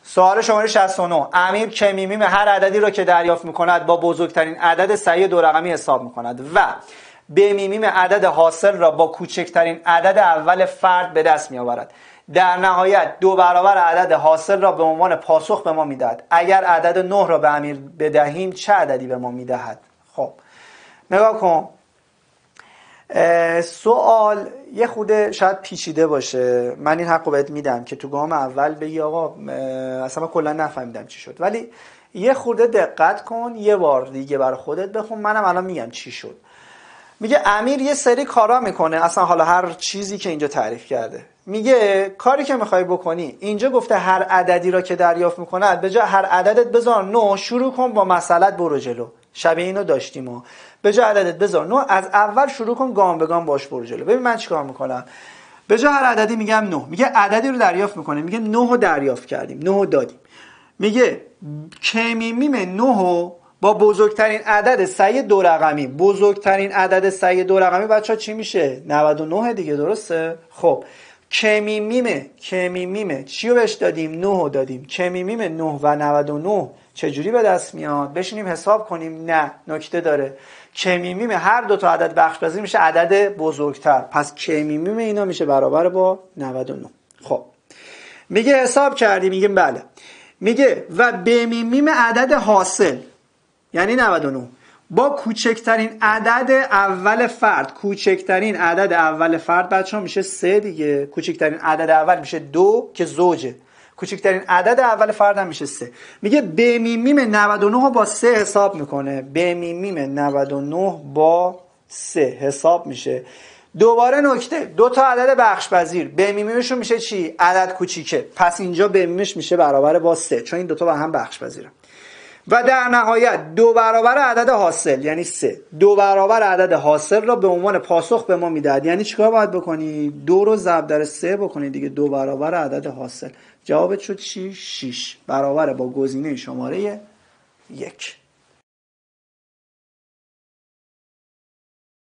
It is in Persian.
سوال شماره 69. امیر کمیمیم هر عددی را که دریافت میکند با بزرگترین عدد صحیح دو رقمی حساب میکند و بمیمیم عدد حاصل را با کوچکترین عدد اول فرد به دست میآورد. در نهایت 2 برابر عدد حاصل را به عنوان پاسخ به ما میدهد. اگر عدد 9 را به امیر بدهیم چه عددی به ما میدهد؟ خب نگاه کن، سوال یه خورده شاید پیچیده باشه، من این حق رو بهت میدم که تو گام اول بگی آقا اصلا من کلا نفهمیدم چی شد، ولی یه خورده دقت کن، یه بار دیگه برای خودت بخون، منم الان میگم چی شد. میگه امیر یه سری کارا میکنه، اصلا حالا هر چیزی که اینجا تعریف کرده، میگه کاری که میخوای بکنی، اینجا گفته هر عددی را که دریافت میکند به جای هر عددت بذار 9، شروع کن با مسئلت برو جلو. شبیه اینو داشتیم و به جای عددت بذار 9، از اول شروع کن، گام به گام باش برو جلو. ببین من چیکار میکنم. به جای هر عددی میگم 9، میگه عددی رو دریافت میکنه، میگه 9 رو دریافت کردیم، 9 رو دادیم. میگه کمیمیم 9 رو با بزرگترین عدد صحیح دو رقمی، بزرگترین عدد صحیح دو رقمی بچه‌ها چی میشه؟ 99 دیگه، درسته؟ خب کمیمیم چی رو بهش دادیم؟ 9 رو دادیم. کمیمیم 9 و 99 چجوری به دست میاد؟ بشینیم حساب کنیم؟ نه، نکته داره. کمیمیم هر دو تا عدد بخش‌پذیر میشه عدد بزرگتر، پس کمیمیم اینا میشه برابر با 99. خب میگه حساب کردیم، میگیم بله. میگه و بمیمیم عدد حاصل یعنی 99 با کوچکترین عدد اول فرد، کوچکترین عدد اول فرد بچه‌ها میشه 3 دیگه، کوچکترین عدد اول میشه 2 که زوجه، کوچکترین عدد اول فرد هم میشه 3. میگه بمیمیم 99 رو با 3 حساب میکنه، بمیمیم 99 با 3 حساب میشه. دوباره نکته، دو تا عدد بخش‌پذیر، بمیمیمشون میشه چی؟ عدد کوچیکه، پس اینجا بمیمش میشه برابر با 3 چون این دو تا با هم بخش‌پذیرن. و در نهایت 2 برابر عدد حاصل یعنی 3، 2 برابر عدد حاصل را به عنوان پاسخ به ما میدهد. یعنی چیکار باید بکنی؟ 2 رو ضرب در 3 بکنی دیگه، 2 برابر عدد حاصل. جوابت شد چی؟ 6 برابر با گزینه شماره 1.